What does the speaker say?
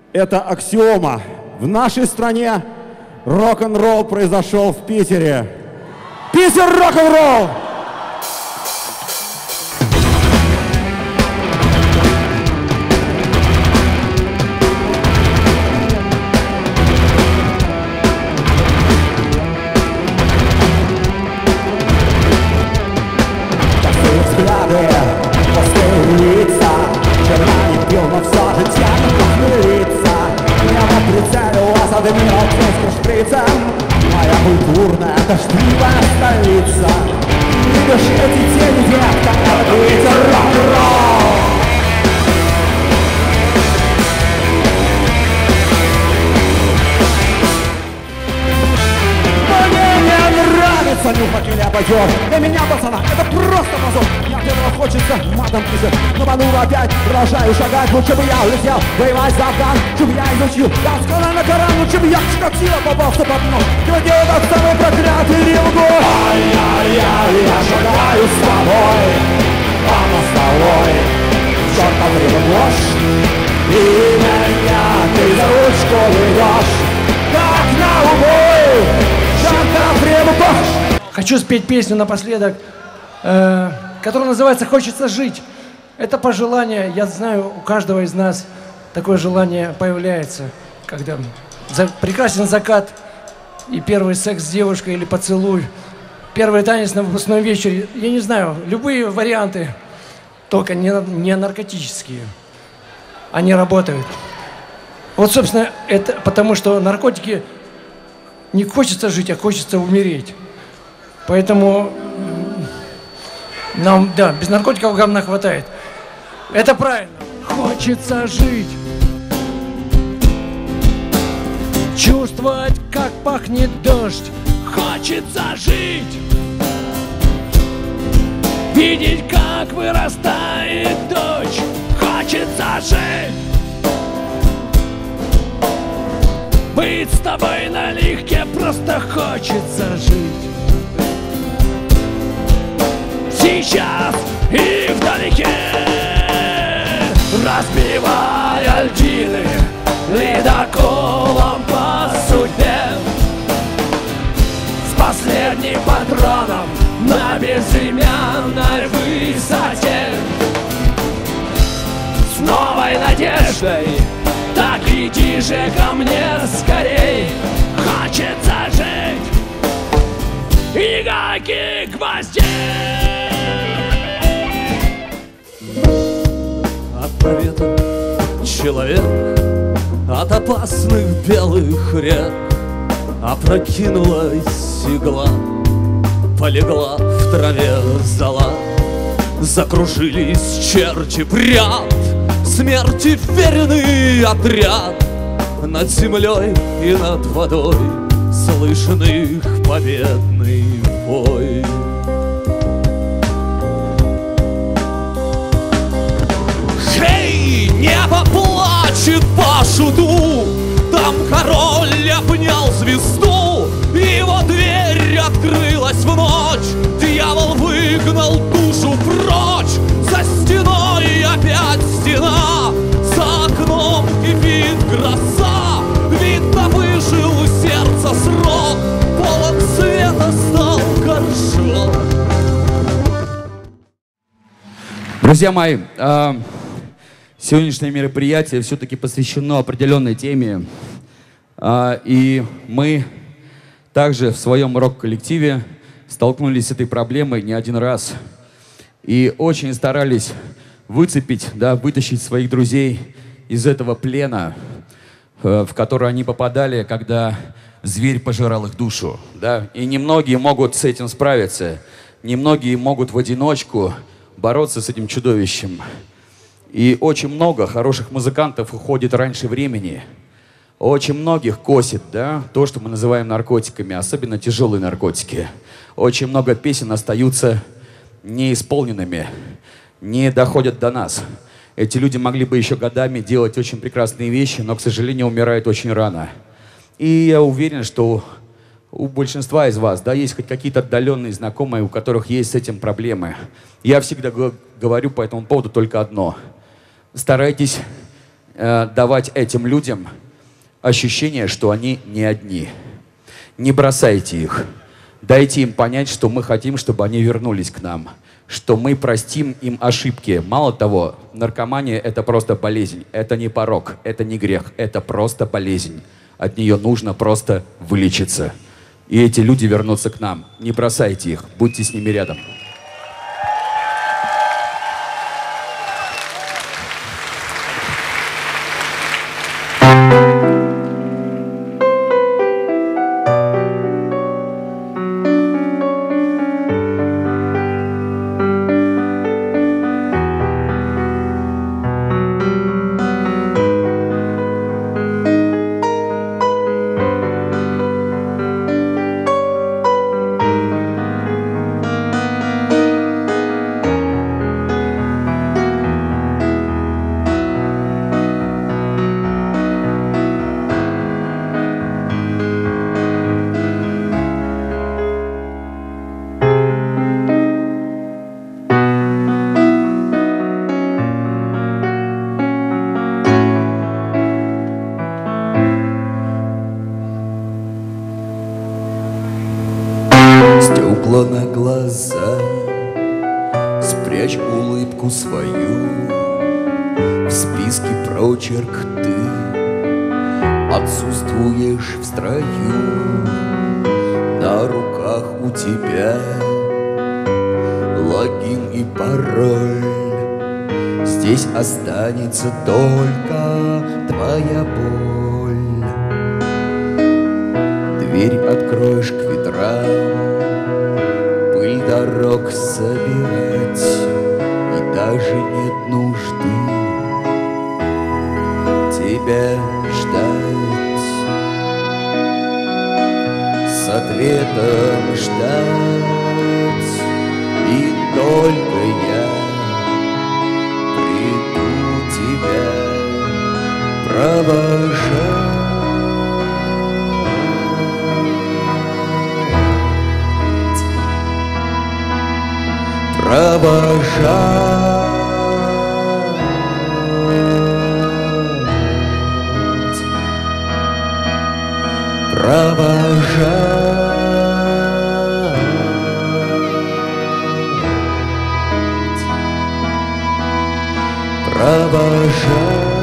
Это аксиома. В нашей стране рок-н-ролл произошел в Питере. Питер рок-н-ролл! Моя культурная дождливая столица. Видишь эти тени, детка, это ветер рок-н-ролл. Нравится нюхать или обойдешь. Для меня, пацана, это просто позор. Я первого хочется матом писать, но манур опять продолжаю шагать. Лучше бы я улетел воевать за Афган, чтобы я изучил досконально на Коран. Лучше бы я Чикатило попался под нож. Где этот самый проклятый Ривгор. Ай-яй-яй, я шагаю с тобой по мостовой. Чёртов Ривгор. И меня ты за ручку ведешь, как на убой. Хочу спеть песню напоследок, которая называется «Хочется жить». Это пожелание, я знаю, у каждого из нас такое желание появляется, когда прекрасен закат и первый секс с девушкой или поцелуй, первый танец на выпускном вечере, я не знаю, любые варианты, только не наркотические, они работают. Вот, собственно, это потому, что наркотики не хочется жить, а хочется умереть. Поэтому нам, да, без наркотиков говна хватает. Это правильно. Хочется жить, чувствовать, как пахнет дождь. Хочется жить, видеть, как вырастает дочь. Хочется жить, быть с тобой налегке, просто хочется жить. Сейчас и вдалеке, разбивая льдины ледоколом по судьбе, с последним патроном на безымянной высоте, с новой надеждой. Так иди же ко мне скорей, хочется жить, и никаких гвоздей. Отправит человек от опасных белых рек. Опрокинулась игла, полегла в траве зола. Закружились черти пряд, смерти верный отряд. Над землей и над водой слышен их победный вой. Эй, небо плачет по шуту, там король обнял звезду, его дверь открылась в ночь, дьявол выгнал душу прочь. За стеной опять стена, за окном кипит гроза. Видно, выжил у сердца срок, полон света стал горшок. Друзья мои, сегодняшнее мероприятие все-таки посвящено определенной теме. И мы также в своем рок-коллективе столкнулись с этой проблемой не один раз. И очень старались выцепить, да, вытащить своих друзей из этого плена, в который они попадали, когда зверь пожирал их душу. Да? И немногие могут с этим справиться. Немногие могут в одиночку бороться с этим чудовищем. И очень много хороших музыкантов уходит раньше времени. Очень многих косит, да, то, что мы называем наркотиками, особенно тяжелые наркотики. Очень много песен остаются неисполненными, не доходят до нас. Эти люди могли бы еще годами делать очень прекрасные вещи, но, к сожалению, умирают очень рано. И я уверен, что у большинства из вас, да, есть хоть какие-то отдаленные знакомые, у которых есть с этим проблемы. Я всегда говорю по этому поводу только одно. Старайтесь давать этим людям ощущение, что они не одни. Не бросайте их. Дайте им понять, что мы хотим, чтобы они вернулись к нам, что мы простим им ошибки. Мало того, наркомания — это просто болезнь, это не порок, это не грех, это просто болезнь. От нее нужно просто вылечиться. И эти люди вернутся к нам. Не бросайте их, будьте с ними рядом. Стекла на глаза, спрячь улыбку свою, в списке прочерк ты отсутствуешь в строю. На руках у тебя логин и пароль, здесь останется только твоя боль. Дверь откроешь к ветрам, пыль дорог собирать, и даже нет нужды тебя ждать. С ответом ждать, и только я приду тебя провожать. Провожать.